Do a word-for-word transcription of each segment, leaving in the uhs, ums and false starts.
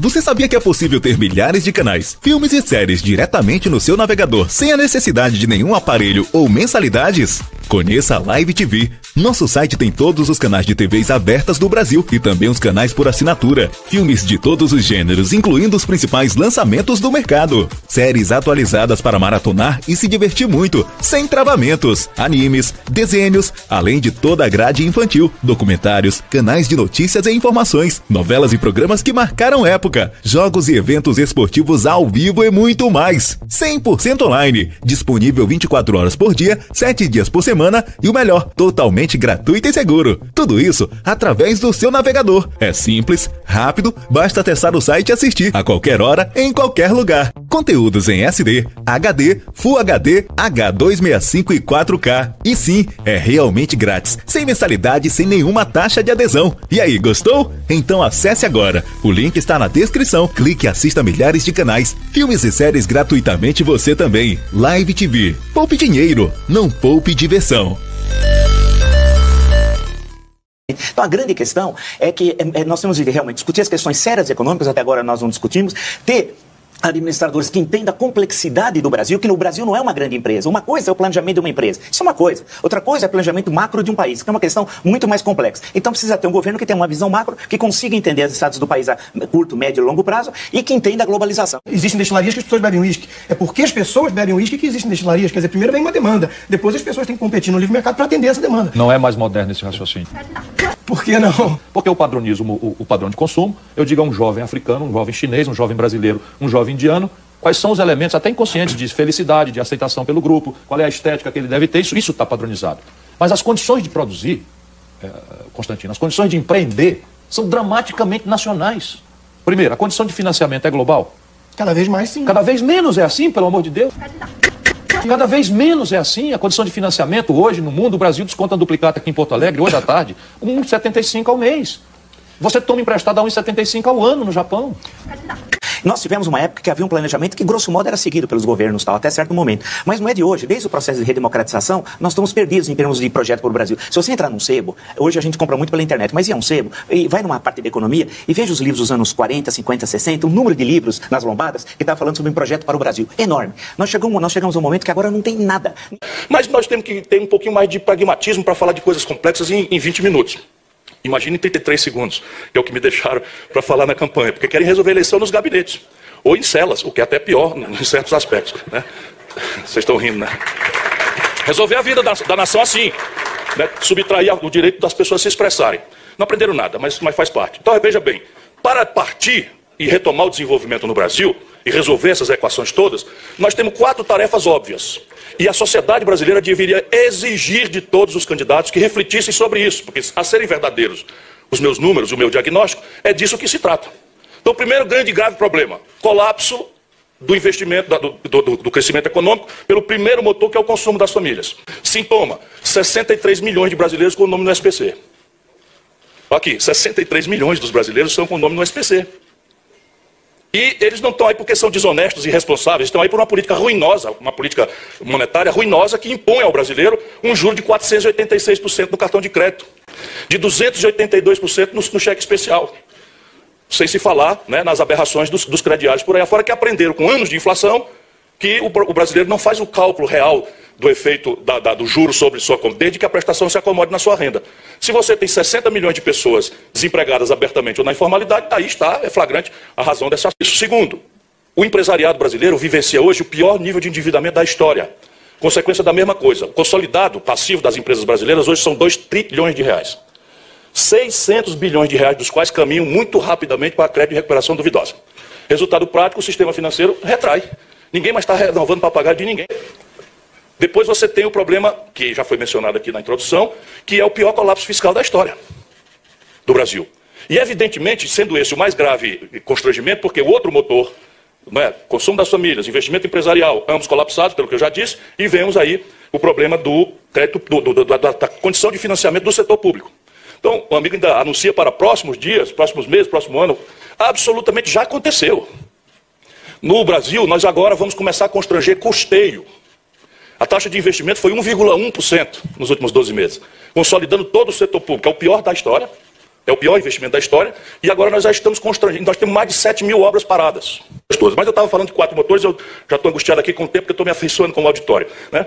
Você sabia que é possível ter milhares de canais, filmes e séries diretamente no seu navegador sem a necessidade de nenhum aparelho ou mensalidades? Conheça a Live T V. Nosso site tem todos os canais de T Vs abertas do Brasil e também os canais por assinatura. Filmes de todos os gêneros, incluindo os principais lançamentos do mercado. Séries atualizadas para maratonar e se divertir muito, sem travamentos. Animes, desenhos, além de toda a grade infantil, documentários, canais de notícias e informações, novelas e programas que marcaram época, jogos e eventos esportivos ao vivo e muito mais. cem por cento online, disponível vinte e quatro horas por dia, sete dias por semana e o melhor, totalmente gratuito e seguro. Tudo isso através do seu navegador. É simples, rápido, basta acessar o site e assistir a qualquer hora, em qualquer lugar. Conteúdos em S D, H D, Full H D, H duzentos e sessenta e cinco e quatro K. E sim, é realmente grátis, sem mensalidade, sem nenhuma taxa de adesão. E aí, gostou? Então acesse agora. O link está na descrição. Clique e assista milhares de canais, filmes e séries gratuitamente você também. Live T V. Poupe dinheiro, não poupe diversão. Então a grande questão é que é, nós temos de realmente discutir as questões sérias econômicas, até agora nós não discutimos, ter administradores que entendam a complexidade do Brasil, que no Brasil não é uma grande empresa. Uma coisa é o planejamento de uma empresa, isso é uma coisa. Outra coisa é o planejamento macro de um país, que é uma questão muito mais complexa. Então precisa ter um governo que tenha uma visão macro, que consiga entender as estados do país a curto, médio e longo prazo e que entenda a globalização. Existem destilarias que as pessoas bebem uísque. É porque as pessoas bebem uísque que existem destilarias. Quer dizer, primeiro vem uma demanda, depois as pessoas têm que competir no livre mercado para atender essa demanda. Não é mais moderno esse raciocínio. Por que não? Porque eu padronizo o, o padrão de consumo, eu digo a um jovem africano, um jovem chinês, um jovem brasileiro, um jovem indiano, quais são os elementos, até inconscientes, de felicidade, de aceitação pelo grupo, qual é a estética que ele deve ter, isso isso está padronizado. Mas as condições de produzir, é, Constantino, as condições de empreender são dramaticamente nacionais. Primeiro, a condição de financiamento é global? Cada vez mais sim. Cada vez menos é assim, pelo amor de Deus. Cada vez menos é assim. A condição de financiamento hoje no mundo, o Brasil desconta a duplicata aqui em Porto Alegre, hoje à tarde, um vírgula setenta e cinco ao mês. Você toma emprestado a um vírgula setenta e cinco ao ano no Japão. Nós tivemos uma época que havia um planejamento que, grosso modo, era seguido pelos governos, tal, até certo momento. Mas não é de hoje. Desde o processo de redemocratização, nós estamos perdidos em termos de projeto para o Brasil. Se você entrar num sebo, hoje a gente compra muito pela internet, mas ia um sebo, e vai numa parte de economia e veja os livros dos anos quarenta, cinquenta, sessenta, o número de livros nas lombadas que está falando sobre um projeto para o Brasil. Enorme. Nós chegamos, nós chegamos a um momento que agora não tem nada. Mas nós temos que ter um pouquinho mais de pragmatismo para falar de coisas complexas em, em vinte minutos. Imagine trinta e três segundos, que é o que me deixaram para falar na campanha, porque querem resolver a eleição nos gabinetes. Ou em celas, o que é até pior em certos aspectos. Né? Vocês estão rindo, né? Resolver a vida da, da nação assim, né? Subtrair o direito das pessoas se expressarem. Não aprenderam nada, mas, mas faz parte. Então, veja bem, para partir e retomar o desenvolvimento no Brasil e resolver essas equações todas, nós temos quatro tarefas óbvias. E a sociedade brasileira deveria exigir de todos os candidatos que refletissem sobre isso, porque, a serem verdadeiros os meus números, o meu diagnóstico, é disso que se trata. Então, o primeiro grande e grave problema, colapso do investimento, do, do, do crescimento econômico, pelo primeiro motor, que é o consumo das famílias. Sintoma, sessenta e três milhões de brasileiros com o nome no S P C. Aqui, sessenta e três milhões dos brasileiros estão com o nome no S P C. E eles não estão aí porque são desonestos e irresponsáveis, estão aí por uma política ruinosa, uma política monetária ruinosa que impõe ao brasileiro um juro de quatrocentos e oitenta e seis por cento no cartão de crédito, de duzentos e oitenta e dois por cento no, no cheque especial. Sem se falar, né, nas aberrações dos, dos crediários por aí afora, que aprenderam com anos de inflação que o, o brasileiro não faz o cálculo real do efeito da, da, do juro sobre sua conta, desde que a prestação se acomode na sua renda. Se você tem sessenta milhões de pessoas desempregadas abertamente ou na informalidade, aí está, é flagrante a razão dessa. Isso. Segundo, o empresariado brasileiro vivencia hoje o pior nível de endividamento da história. Consequência da mesma coisa. O consolidado passivo das empresas brasileiras hoje são dois trilhões de reais. seiscentos bilhões de reais, dos quais caminham muito rapidamente para a crédito de recuperação duvidosa. Resultado prático, o sistema financeiro retrai. Ninguém mais está renovando papagaio de ninguém. Depois você tem o problema, que já foi mencionado aqui na introdução, que é o pior colapso fiscal da história do Brasil. E evidentemente, sendo esse o mais grave constrangimento, porque o outro motor, não é, consumo das famílias, investimento empresarial, ambos colapsados, pelo que eu já disse, e vemos aí o problema do crédito, do, do, da, da condição de financiamento do setor público. Então, o amigo ainda anuncia para próximos dias, próximos meses, próximo ano, absolutamente já aconteceu. No Brasil, nós agora vamos começar a constranger custeio. A taxa de investimento foi um vírgula um por cento nos últimos doze meses, consolidando todo o setor público. É o pior da história, É o pior investimento da história. E agora nós já estamos constrangidos. Nós temos mais de sete mil obras paradas. Mas eu estava falando de quatro motores, eu já estou angustiado aqui com o tempo, porque eu estou me afeiçoando com o auditório, né?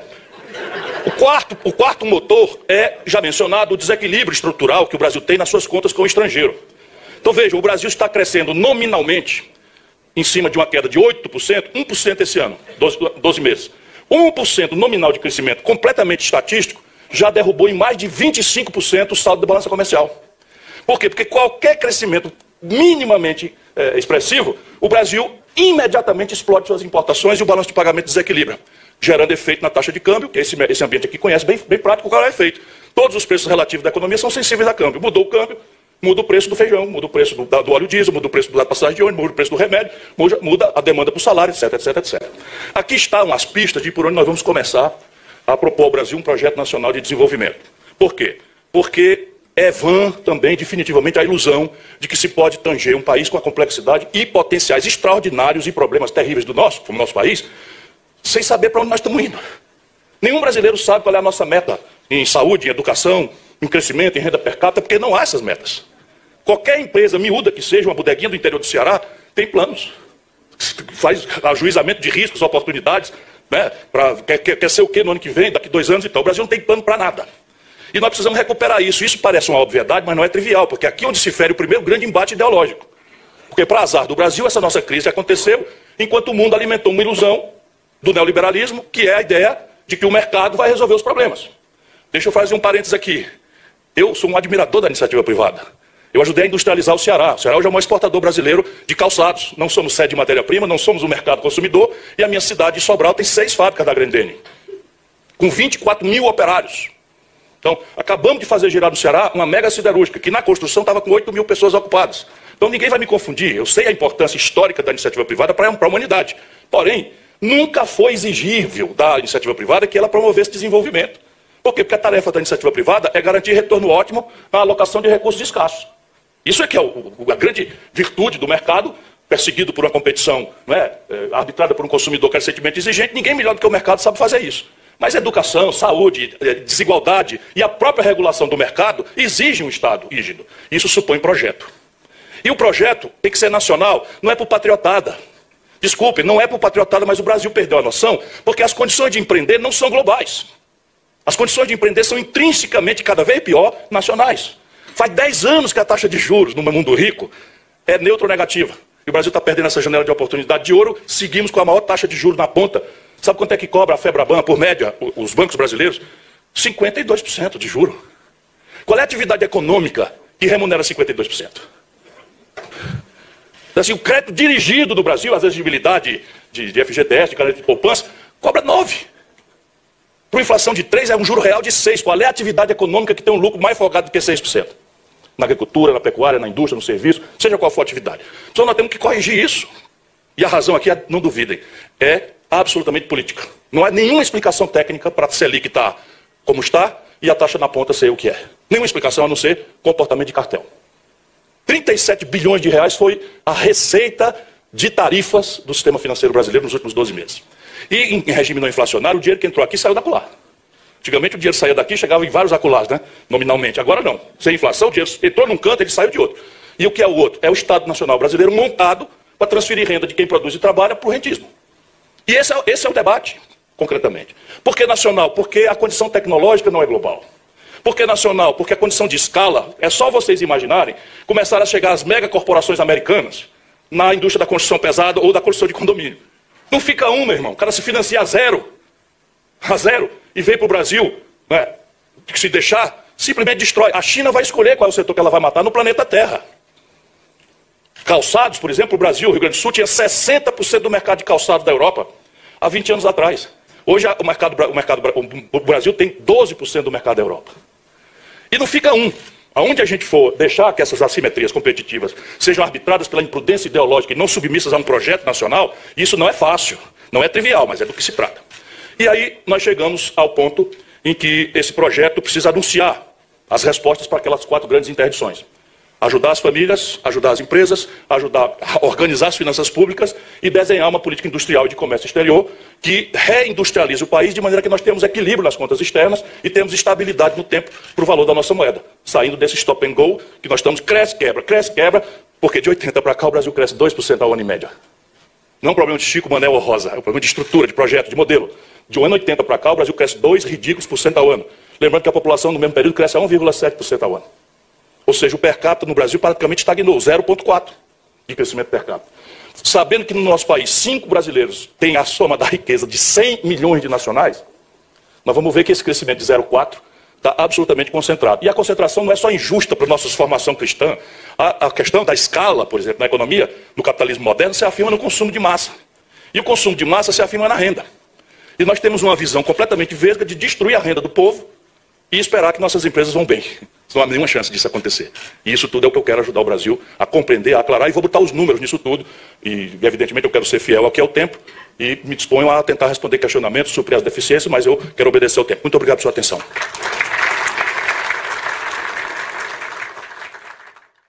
O quarto, o quarto motor é, já mencionado, o desequilíbrio estrutural que o Brasil tem nas suas contas com o estrangeiro. Então vejam, o Brasil está crescendo nominalmente em cima de uma queda de oito por cento, um por cento esse ano, doze, doze meses. um por cento nominal de crescimento completamente estatístico já derrubou em mais de vinte e cinco por cento o saldo da balança comercial. Por quê? Porque qualquer crescimento minimamente é, expressivo, o Brasil imediatamente explode suas importações e o balanço de pagamento desequilibra, gerando efeito na taxa de câmbio, que esse, esse ambiente aqui conhece bem, bem prático, qual é o efeito. Todos os preços relativos da economia são sensíveis a câmbio. Mudou o câmbio, muda o preço do feijão, muda o preço do, do óleo diesel, muda o preço da passagem de ônibus, muda o preço do remédio, muda, muda a demanda por salário, etc, etc, etcétera. Aqui estão as pistas de por onde nós vamos começar a propor ao Brasil um projeto nacional de desenvolvimento. Por quê? Porque é vã também, definitivamente, a ilusão de que se pode tanger um país com a complexidade e potenciais extraordinários e problemas terríveis do nosso, como nosso país, sem saber para onde nós estamos indo. Nenhum brasileiro sabe qual é a nossa meta em saúde, em educação, em crescimento, em renda per capita, porque não há essas metas. Qualquer empresa miúda que seja, uma bodeguinha do interior do Ceará, tem planos. Faz ajuizamento de riscos, oportunidades, né? Pra, quer, quer ser o quê no ano que vem, daqui dois anos, então. O Brasil não tem plano para nada. E nós precisamos recuperar isso. Isso parece uma obviedade, mas não é trivial, porque aqui é onde se fere o primeiro grande embate ideológico. Porque, para azar do Brasil, essa nossa crise aconteceu enquanto o mundo alimentou uma ilusão do neoliberalismo, que é a ideia de que o mercado vai resolver os problemas. Deixa eu fazer um parênteses aqui. Eu sou um admirador da iniciativa privada. Eu ajudei a industrializar o Ceará. O Ceará hoje é o maior exportador brasileiro de calçados. Não somos sede de matéria-prima, não somos o mercado consumidor, e a minha cidade de Sobral tem seis fábricas da Grendene, com vinte e quatro mil operários. Então, acabamos de fazer girar no Ceará uma mega siderúrgica, que na construção estava com oito mil pessoas ocupadas. Então, ninguém vai me confundir. Eu sei a importância histórica da iniciativa privada para a humanidade. Porém, nunca foi exigível da iniciativa privada que ela promovesse desenvolvimento. Por quê? Porque a tarefa da iniciativa privada é garantir retorno ótimo na alocação de recursos escassos. Isso é que é o, a grande virtude do mercado, perseguido por uma competição, não é, é, arbitrada por um consumidor crescentemente exigente. Ninguém melhor do que o mercado sabe fazer isso. Mas educação, saúde, desigualdade e a própria regulação do mercado exigem um Estado rígido. Isso supõe projeto. E o projeto tem que ser nacional, não é por patriotada. Desculpe, não é por patriotada, mas o Brasil perdeu a noção, porque as condições de empreender não são globais. As condições de empreender são intrinsecamente, cada vez pior, nacionais. Faz dez anos que a taxa de juros no mundo rico é neutra ou negativa. E o Brasil está perdendo essa janela de oportunidade de ouro. Seguimos com a maior taxa de juros na ponta. Sabe quanto é que cobra a Febraban, por média, os bancos brasileiros? cinquenta e dois por cento de juro. Qual é a atividade econômica que remunera cinquenta e dois por cento? Assim, o crédito dirigido do Brasil, as exigibilidade de, de F G T S, de crédito de poupança, cobra nove por cento. Para inflação de três é um juro real de seis por cento. Qual é a atividade econômica que tem um lucro mais folgado do que seis por cento? Na agricultura, na pecuária, na indústria, no serviço, seja qual for a atividade. Então nós temos que corrigir isso. E a razão aqui, é, não duvidem, é absolutamente política. Não há nenhuma explicação técnica para a Selic estar como está e a taxa na ponta ser o que é. Nenhuma explicação a não ser comportamento de cartel. trinta e sete bilhões de reais foi a receita de tarifas do sistema financeiro brasileiro nos últimos doze meses. E em regime não inflacionário, o dinheiro que entrou aqui saiu da acolá. Antigamente o dinheiro saía daqui e chegava em vários acolás, né? Nominalmente. Agora não. Sem inflação, o dinheiro entrou num canto, ele saiu de outro. E o que é o outro? É o Estado Nacional Brasileiro montado para transferir renda de quem produz e trabalha para o rentismo. E esse é, esse é o debate, concretamente. Por que nacional? Porque a condição tecnológica não é global. Por que nacional? Porque a condição de escala, é só vocês imaginarem, começar a chegar as megacorporações americanas na indústria da construção pesada ou da construção de condomínio. Não fica um, meu irmão. O cara se financia a zero. A zero. E vem para o Brasil, né, que se deixar, simplesmente destrói. A China vai escolher qual é o setor que ela vai matar no planeta Terra. Calçados, por exemplo, o Brasil, o Rio Grande do Sul, tinha sessenta por cento do mercado de calçados da Europa há vinte anos atrás. Hoje o, mercado, o, mercado, o Brasil tem doze por cento do mercado da Europa. E não fica um. Aonde a gente for deixar que essas assimetrias competitivas sejam arbitradas pela imprudência ideológica e não submissas a um projeto nacional, isso não é fácil, não é trivial, mas é do que se trata. E aí nós chegamos ao ponto em que esse projeto precisa anunciar as respostas para aquelas quatro grandes interdições. Ajudar as famílias, ajudar as empresas, ajudar a organizar as finanças públicas e desenhar uma política industrial e de comércio exterior que reindustrialize o país de maneira que nós temos equilíbrio nas contas externas e temos estabilidade no tempo para o valor da nossa moeda. Saindo desse stop and go que nós estamos, cresce, quebra, cresce, quebra, porque de oitenta para cá o Brasil cresce dois por cento ao ano em média. Não é um problema de Chico, Manel ou Rosa, é um problema de estrutura, de projeto, de modelo. De um ano oitenta para cá o Brasil cresce dois ridículos por cento ao ano. Lembrando que a população no mesmo período cresce a um vírgula sete por cento ao ano. Ou seja, o per capita no Brasil praticamente estagnou, zero vírgula quatro de crescimento per capita. Sabendo que no nosso país, cinco brasileiros têm a soma da riqueza de cem milhões de nacionais, nós vamos ver que esse crescimento de zero vírgula quatro está absolutamente concentrado. E a concentração não é só injusta para a nossa formação cristã. A, a questão da escala, por exemplo, na economia, no capitalismo moderno, se afirma no consumo de massa. E o consumo de massa se afirma na renda. E nós temos uma visão completamente vesga de destruir a renda do povo e esperar que nossas empresas vão bem. Não há nenhuma chance disso acontecer. E isso tudo é o que eu quero ajudar o Brasil a compreender, a aclarar, e vou botar os números nisso tudo. E, evidentemente, eu quero ser fiel aqui ao tempo e me disponho a tentar responder questionamentos, suprir as deficiências, mas eu quero obedecer ao tempo. Muito obrigado pela sua atenção.